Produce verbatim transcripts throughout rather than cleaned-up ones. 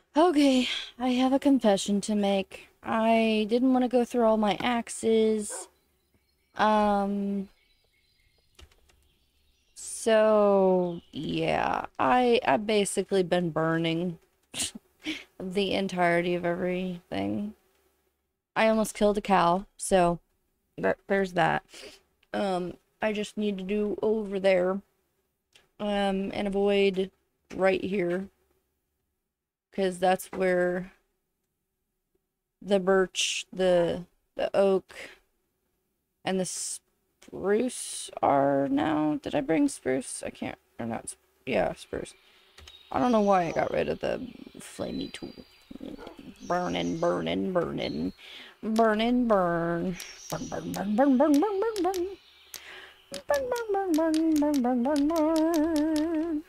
Okay, I have a confession to make. I didn't want to go through all my axes. Um, so yeah, I I've basically been burning the entirety of everything. I almost killed a cow, so there, there's that. Um, I just need to do over there, um, and avoid right here, because that's where the birch, the the oak, and the spruce are now. Did I bring spruce? I can't, or not. Yeah, spruce. I don't know why I got rid of the flamey tool. Burning, burning, burning. Burning, burn. Burn, burn, burn, burn, burn, burn, burn, burn. Burn, burn, burn, burn, burn, burn, burn.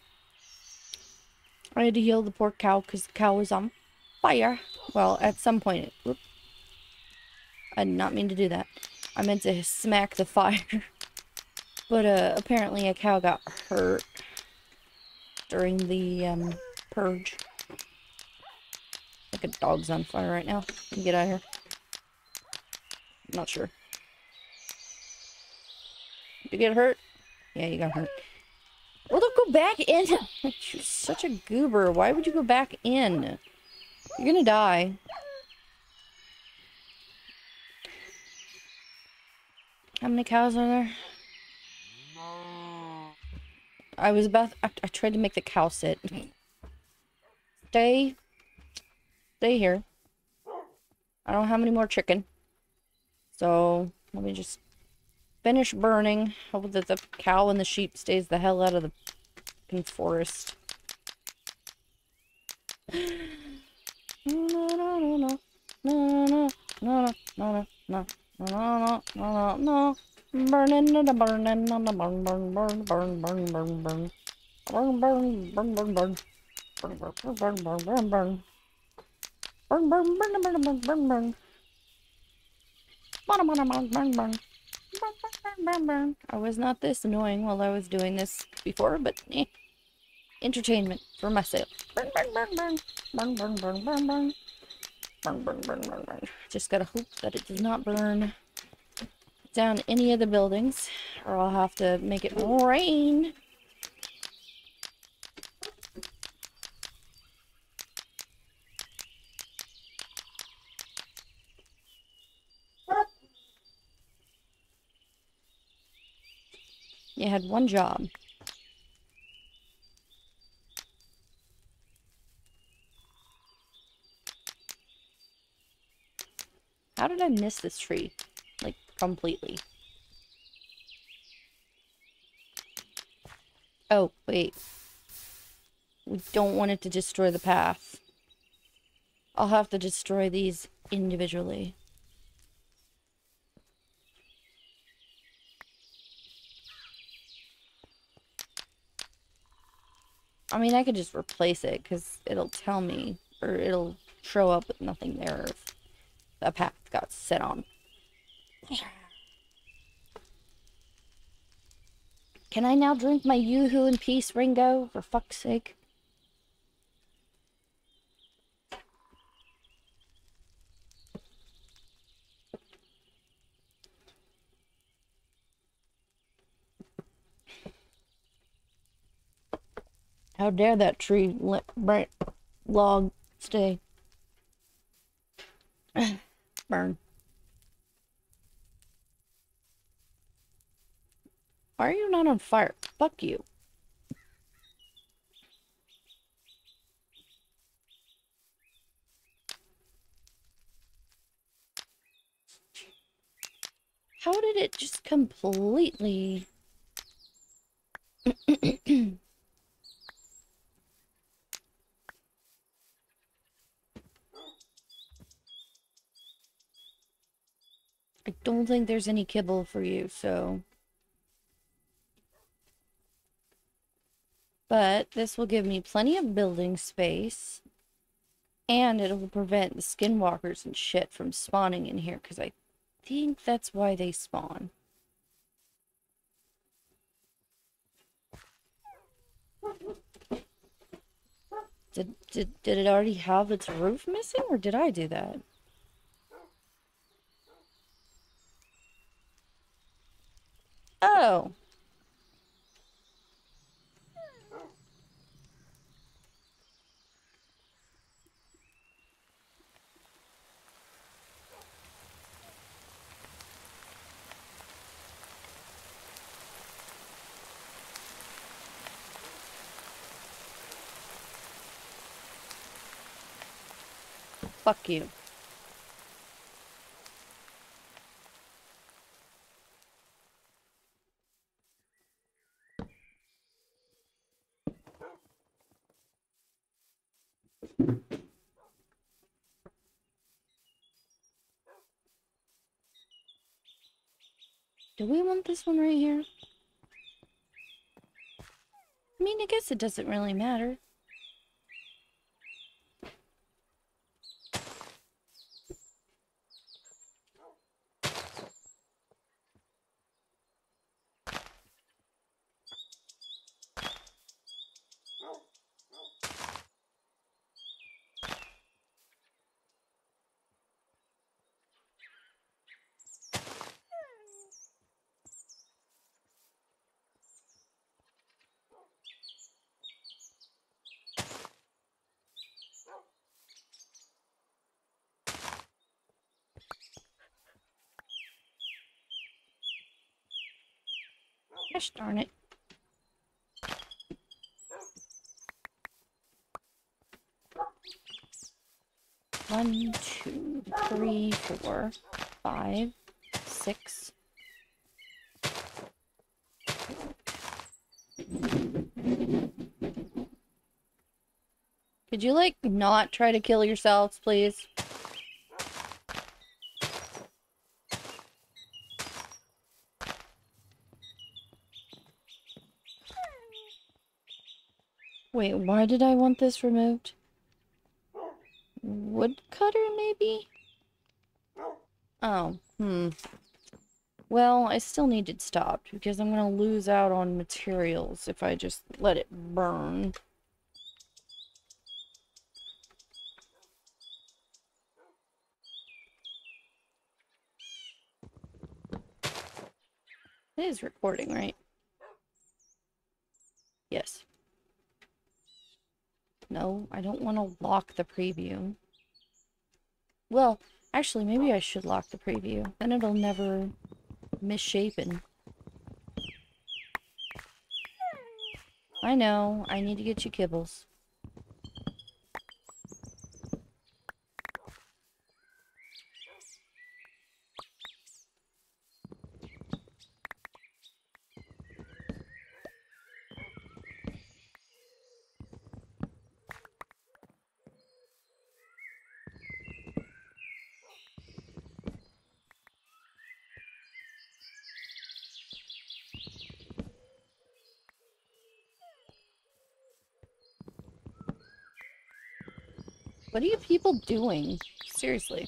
I had to heal the poor cow because the cow was on fire. Well, at some point, it, whoop, I did not mean to do that. I meant to smack the fire. But uh, apparently a cow got hurt during the um, purge. Like a dog's on fire right now. Can you get out of here? I'm not sure. Did you get hurt? Yeah, you got hurt. Well, don't go back in. You're such a goober. Why would you go back in? You're gonna die. How many cows are there? I was about... I, I tried to make the cow sit. Stay. Stay here. I don't have any more chicken. So, let me just finish burning. Hope that the cow and the sheep stays the hell out of the fucking forest. No, no, no, no, no, no, no, no, no, no, no, no, no, burning, burning, burning, burn, burn, burn, burn, burn, burn, burn, burn, burn, burn, burn, burn, burn, burn, burn, burn, burn, burn. Burn, burn, burn, burn, burn, burn, burn. Burn, burn, burn, burn, burn. Burn, burn, burn, burn. I was not this annoying while I was doing this before, but eh. Entertainment for myself. Burn, burn, burn, burn. Burn, burn, burn, burn, burn. Burn, burn, burn, burn, burn. Just gotta hope that it does not burn down any of the buildings, or I'll have to make it rain. You had one job. How did I miss this tree? Like, completely. Oh, wait. We don't want it to destroy the path. I'll have to destroy these individually. I mean, I could just replace it, because it'll tell me, or it'll show up with nothing there if the path got set on. Can I now drink my Yoo-hoo in peace, Ringo? For fuck's sake. How dare that tree bright log stay. Burn. Why are you not on fire? Fuck you. How did it just completely... I don't think there's any kibble for you, so... But this will give me plenty of building space. And it will prevent the skinwalkers and shit from spawning in here, because I think that's why they spawn. Did, did, did it already have its roof missing, or did I do that? Oh. Fuck you. Do we want this one right here? I mean, I guess it doesn't really matter. Gosh darn it. One, two, three, four, five, six. Could you, like, not try to kill yourselves, please? Wait, why did I want this removed? Woodcutter, maybe? Oh, hmm. Well, I still need it stopped, because I'm gonna lose out on materials if I just let it burn. It is recording, right? Yes. No, I don't want to lock the preview. Well, actually, maybe I should lock the preview. Then it'll never misshapen. I know, I need to get you kibbles. What are you people doing? Seriously.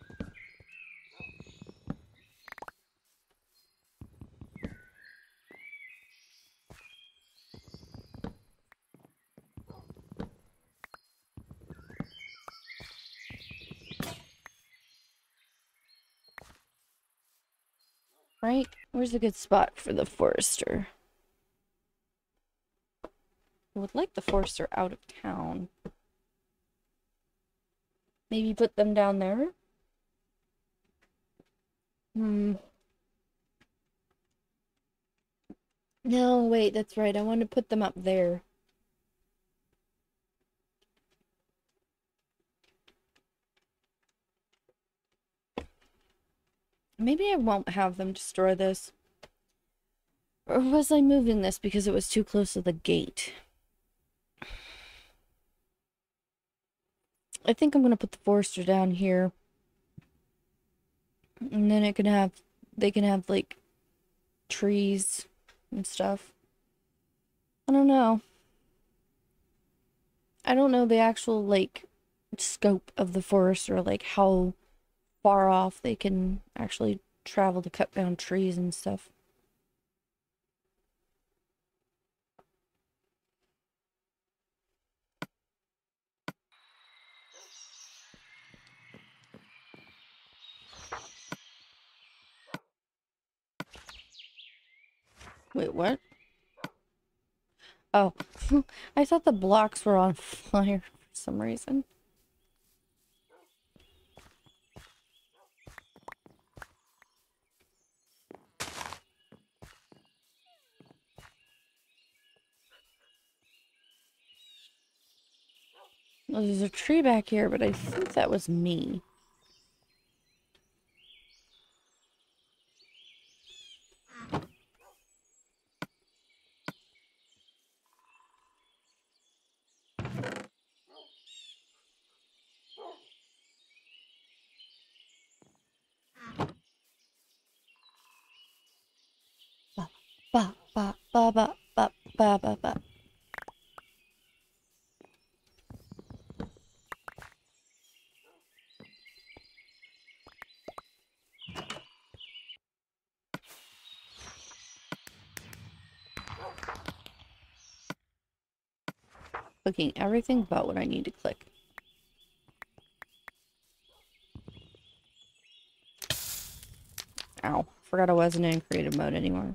Right? Where's a good spot for the forester? I would like the forester out of town. Maybe put them down there? Hmm. No, wait, that's right. I want to put them up there. Maybe I won't have them destroy this. Or was I moving this because it was too close to the gate? I think I'm going to put the forester down here. And then it can have, they can have, like, trees and stuff. I don't know. I don't know the actual, like, scope of the forest or, like, how far off they can actually travel to cut down trees and stuff. Wait, what? Oh, I thought the blocks were on fire for some reason. Well, there's a tree back here, but I think that was me. Ba ba ba ba ba ba ba ba. Clicking everything but what I need to click. Ow. Forgot I wasn't in creative mode anymore.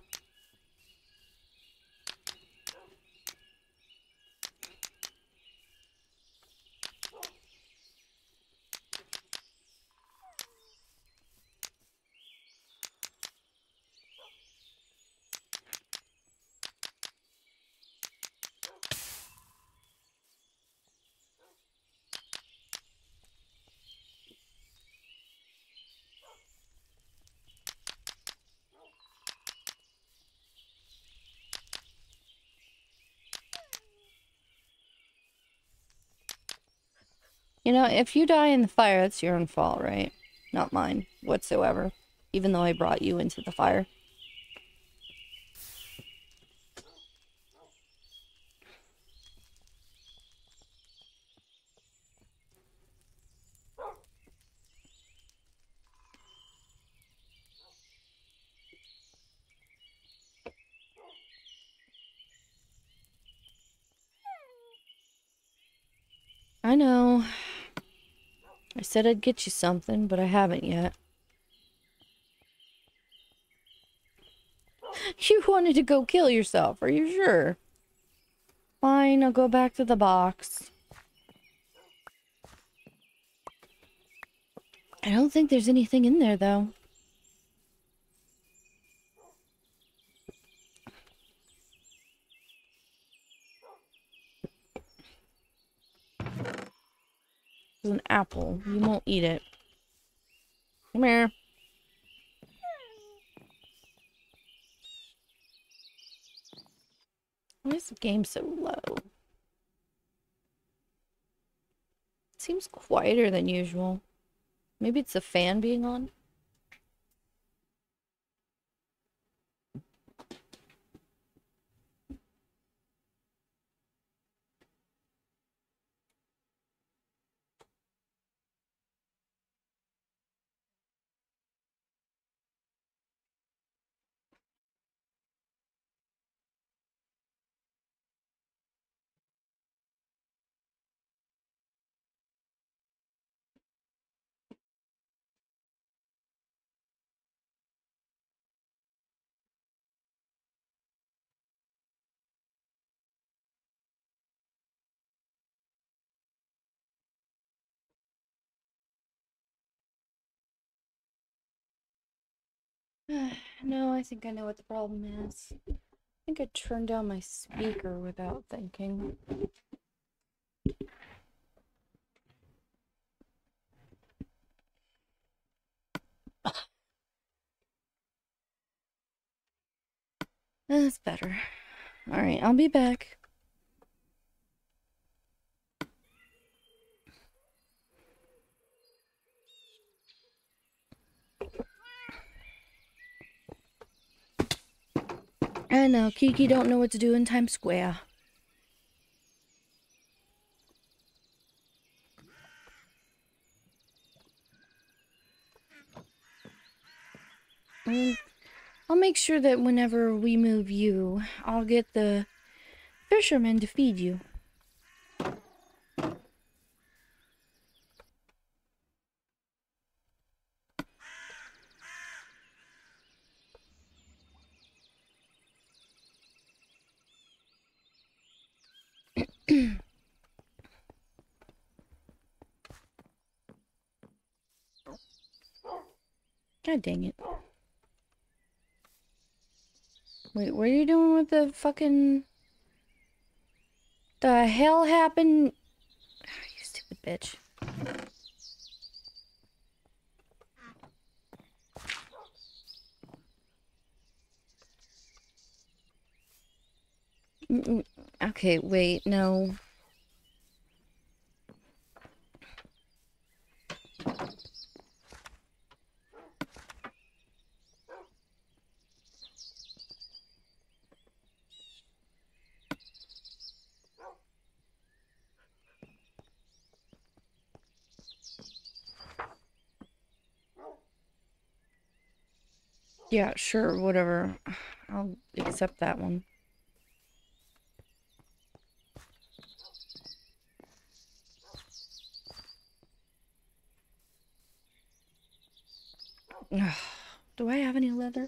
You know, if you die in the fire, it's your own fault, right? Not mine, whatsoever. Even though I brought you into the fire. I know. I said I'd get you something, but I haven't yet. You wanted to go kill yourself, are you sure? Fine, I'll go back to the box. I don't think there's anything in there, though. There's an apple. You won't eat it. Come here. Why is the game so low? It seems quieter than usual. Maybe it's the fan being on? No, I think I know what the problem is. I think I turned down my speaker without thinking. That's better. Alright, I'll be back. I know, Kiki don't know what to do in Times Square. Mm, I'll make sure that whenever we move you, I'll get the fisherman to feed you. God dang it. Wait, what are you doing with the fucking... The hell happened? Oh, you stupid bitch. Mm-mm. Okay, wait, no. Yeah, sure, whatever. I'll accept that one. Ugh. Do I have any leather?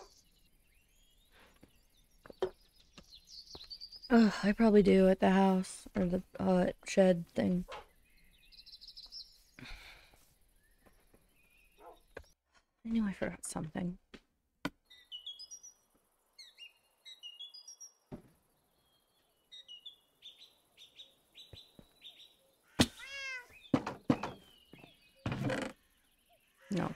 Ugh, I probably do at the house. Or the uh, shed thing. I knew I forgot something. No.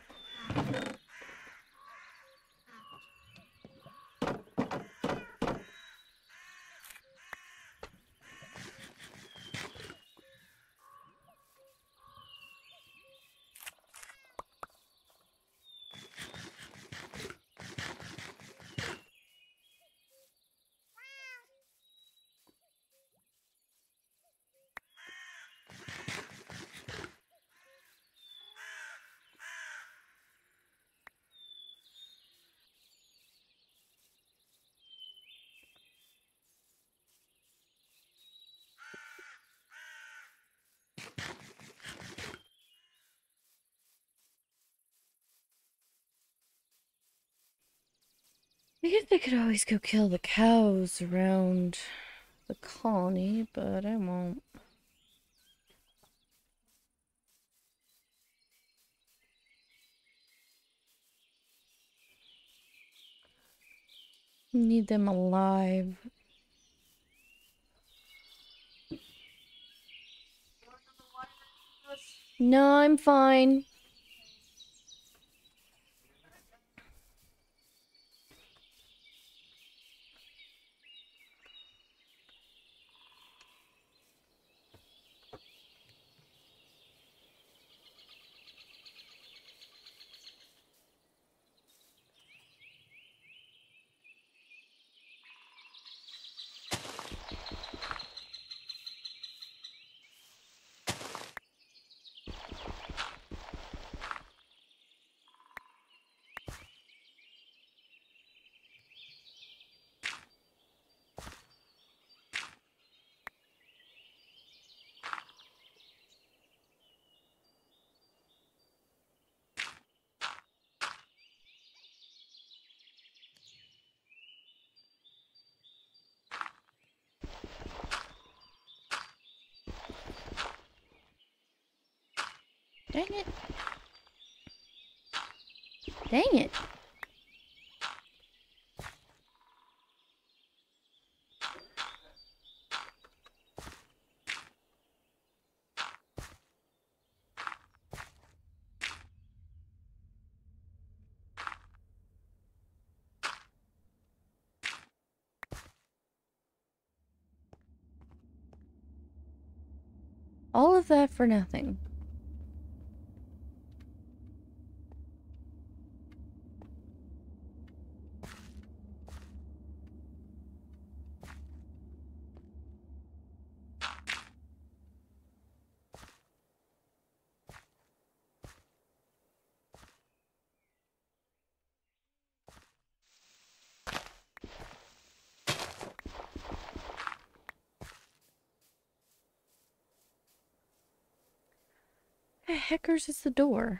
I guess I could always go kill the cows around the colony, but I won't. Need them alive. No, I'm fine. Dang it. Dang it. All of that for nothing. The heckers is the door?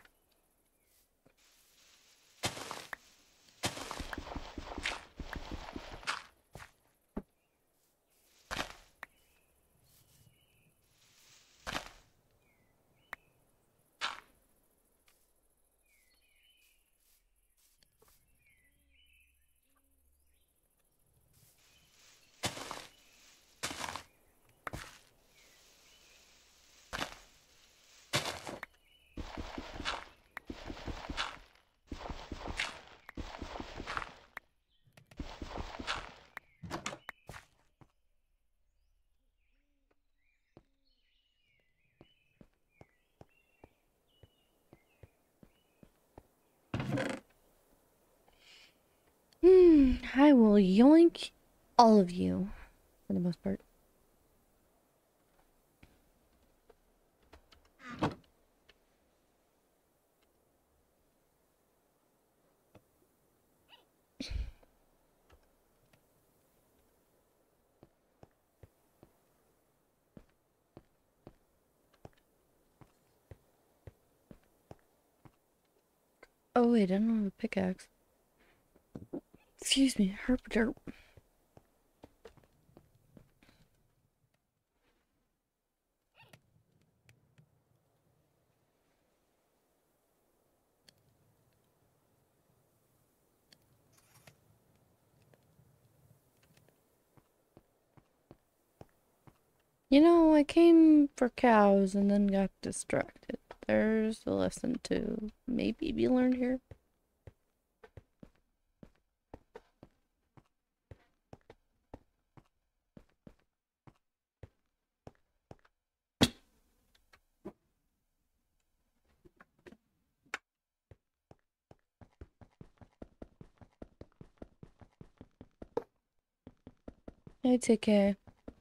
will yoink all of you, for the most part. Oh wait, I don't have a pickaxe. Excuse me, herp derp. You know, I came for cows and then got distracted. There's a lesson to maybe be learned here. It's okay.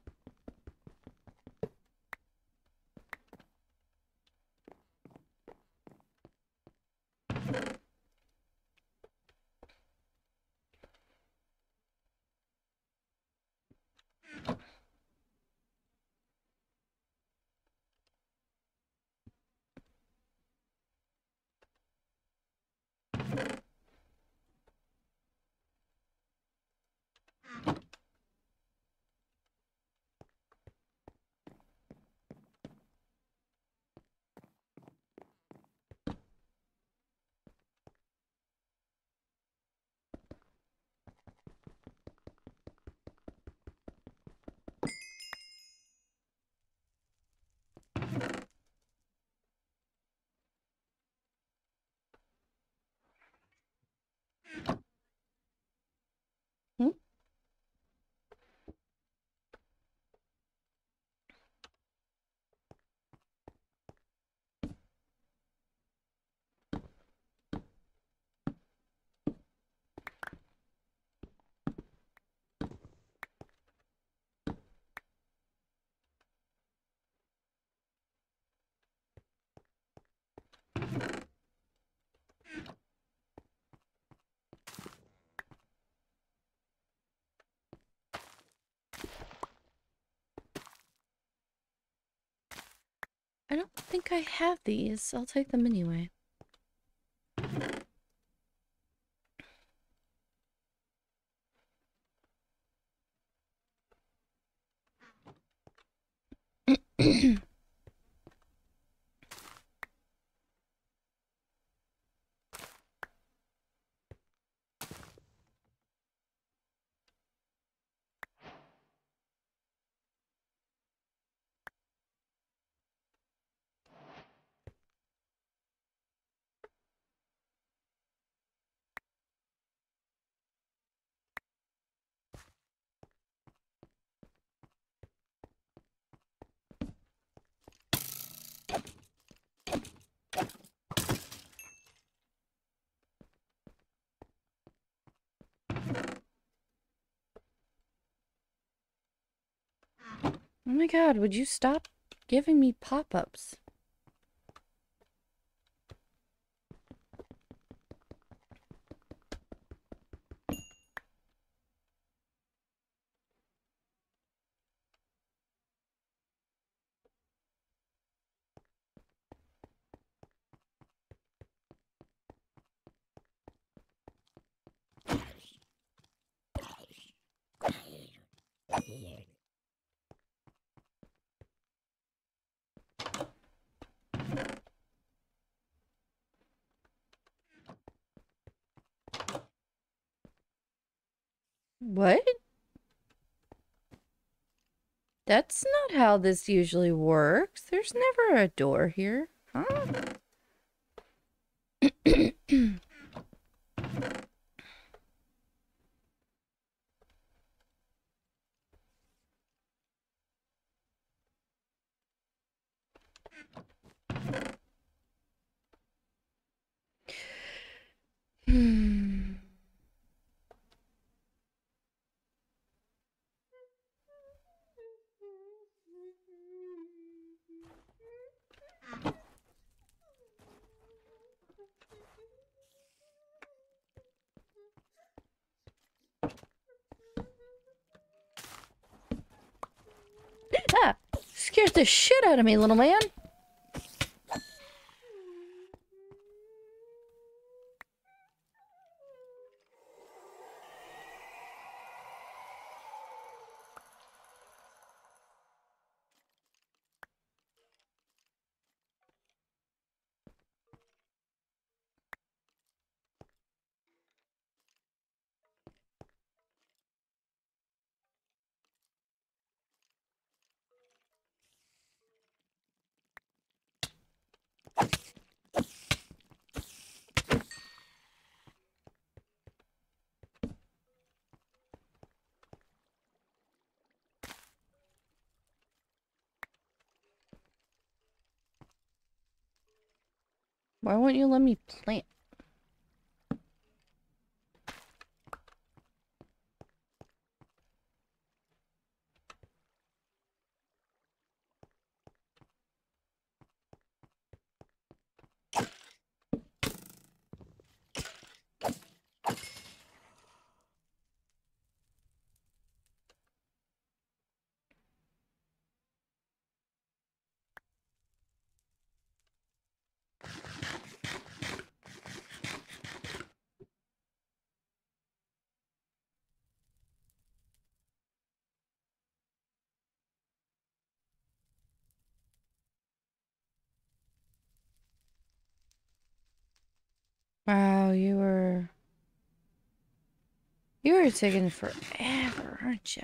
Hmm? I don't think I have these. I'll take them anyway. Oh my god, would you stop giving me pop-ups? What? That's not how this usually works. There's never a door here. Huh? Hmm. Shoot the shit out of me, little man. Why won't you let me plant? Wow, you were... You were taking forever, aren't you?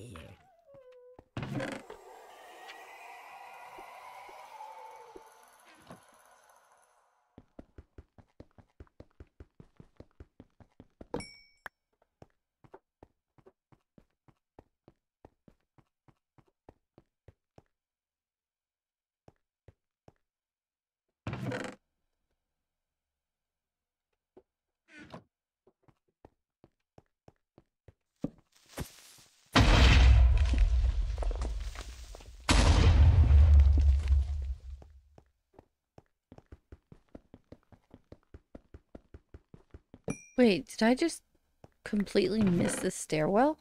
Wait, did I just completely miss the stairwell?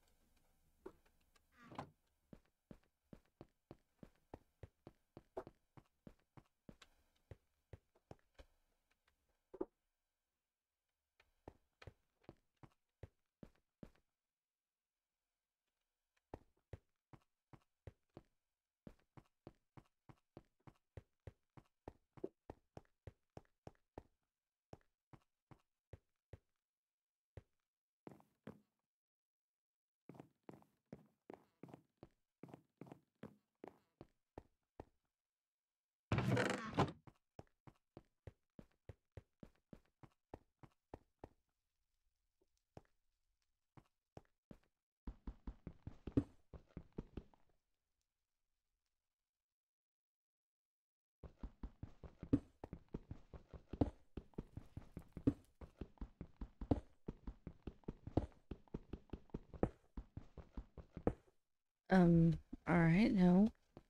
Um, alright, no.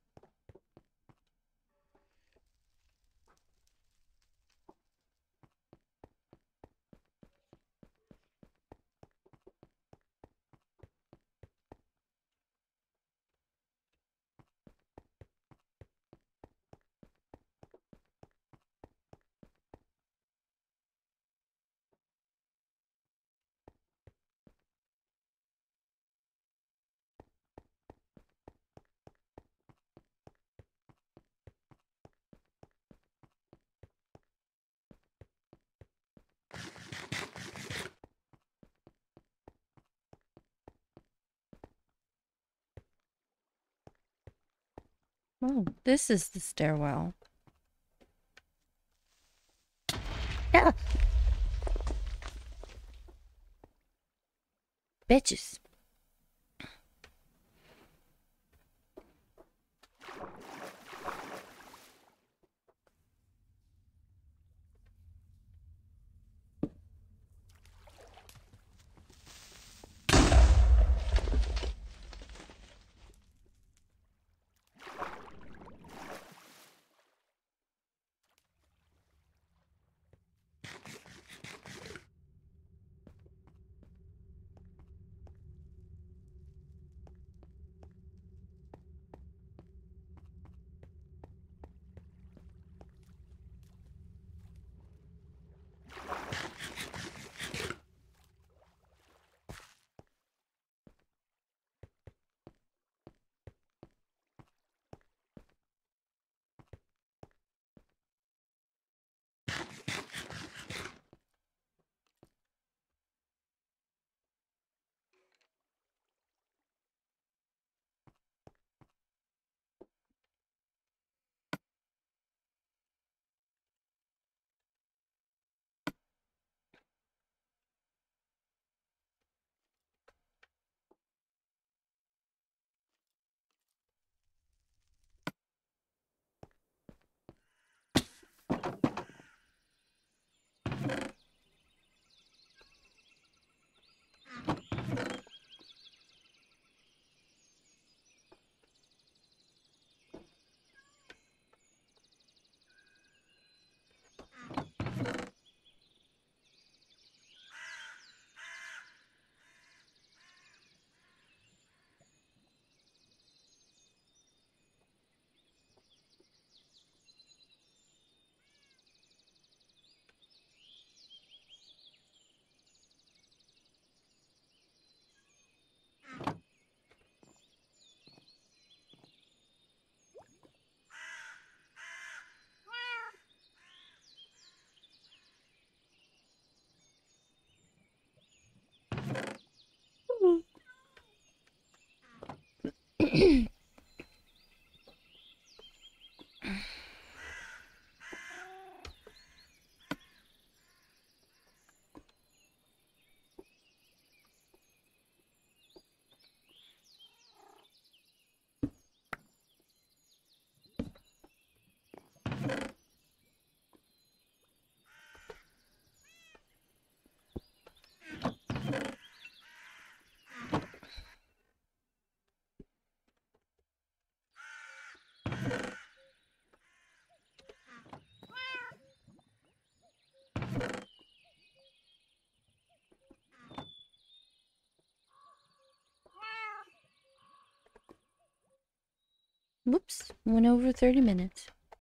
Oh, this is the stairwell. Yeah. Bitches. Whoops, went over thirty minutes.